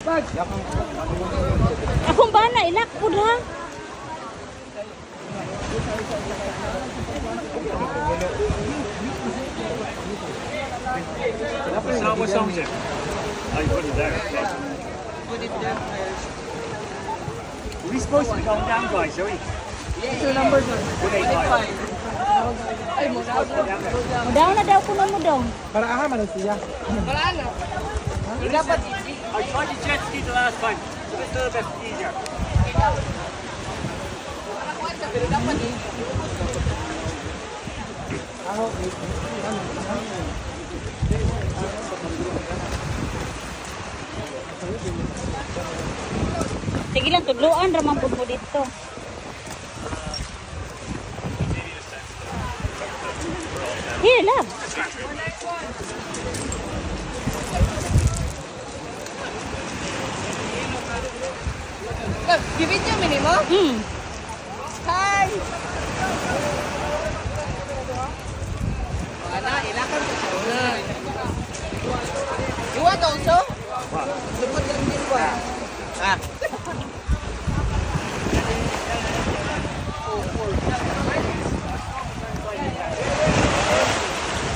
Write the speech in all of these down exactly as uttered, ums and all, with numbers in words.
Akong bana, ilakpod ha. So what song is it? Oh, you put it there. Okay. Put it there. Are we supposed to be going down, guys, are we? What's your number, sir? one eight five. Ay, mo daw. Mudaw na daw ko na mudaw. Para aha man siya. Para ano? Dapat I tried the jet ski the last time. But it's a little bit easier. pero dapat eh. Sige lang, tudluan ramang po mo dito. Here, love. Give it your minimum. Hmm. Hi. Ana, ilakan ko siya. You want also? Lupot lang din ko. Ah.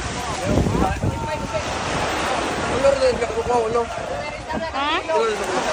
Ulur din ka ko ulo. Ha?